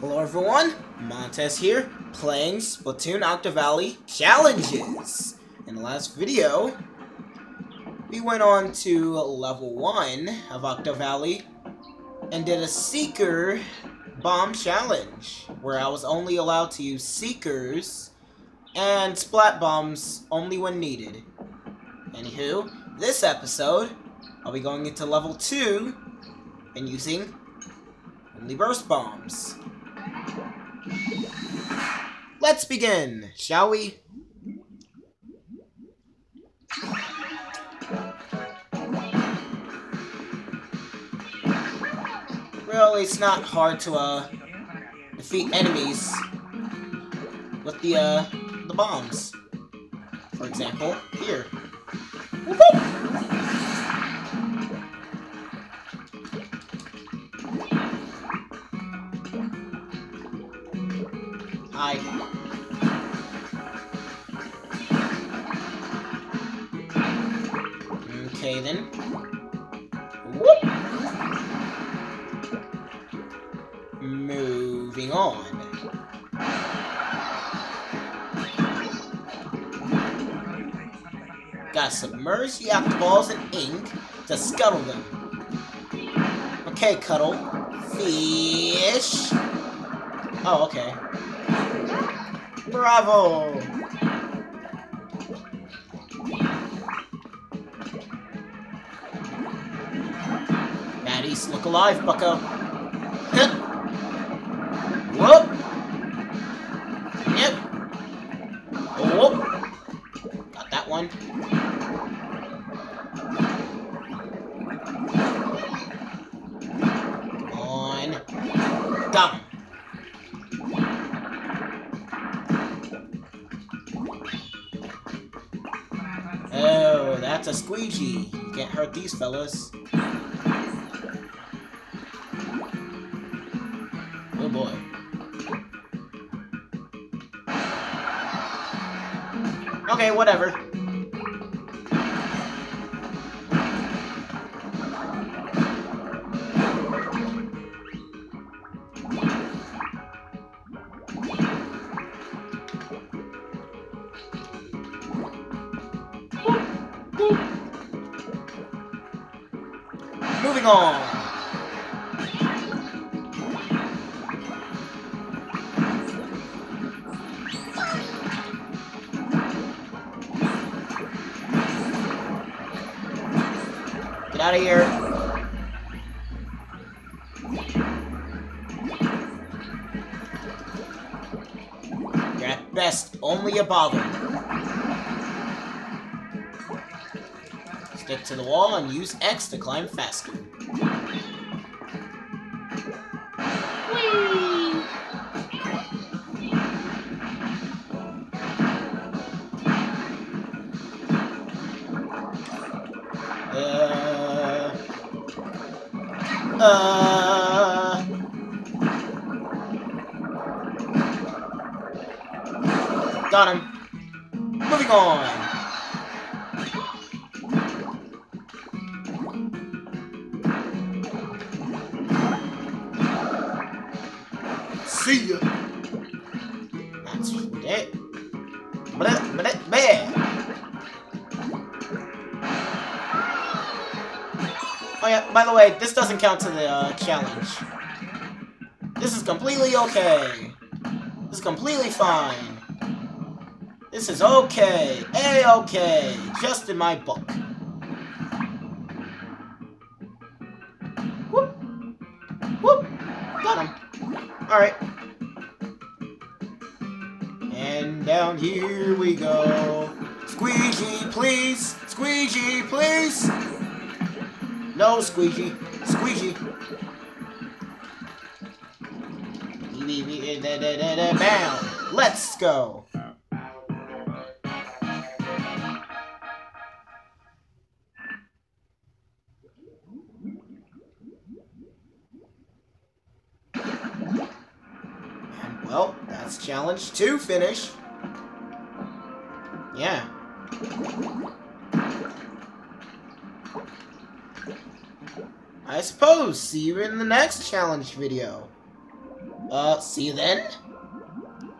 Hello everyone, Montez here, playing Splatoon Octo Valley Challenges. In the last video, we went on to level 1 of Octo Valley and did a Seeker Bomb Challenge, where I was only allowed to use Seekers and Splat Bombs only when needed. Anywho, this episode, I'll be going into level 2 and using only Burst Bombs. Let's begin, shall we? Really, it's not hard to defeat enemies with the bombs. For example, here. Whoop-whoop! Hi. Okay then. Whoop. Moving on. Gotta submerge the octoballs in ink to scuttle them. Okay, Cuddle. Fish. Oh, okay. Bravo! Baddies, look alive, bucko. Hit. Whoop! Yep. Whoop! Got that one. On. Got him. Oh, that's a squeegee. You can't hurt these fellas. Oh boy. Okay, whatever. Moving on. Get out of here. You're at best only a bother. Stick to the wall and use X to climb faster. Whee! Got him. Moving on. See ya. That's it. Bleh. Oh yeah, by the way, this doesn't count to the challenge. This is completely okay. This is completely fine. This is okay. A-okay. Just in my book. Whoop. Whoop. Got him. Alright. And down here we go. Squeegee, please. Squeegee, please. No, squeegee. Squeegee. Bam. Let's go. Well, that's challenge 2 finish. Yeah. I suppose. See you in the next challenge video. See you then.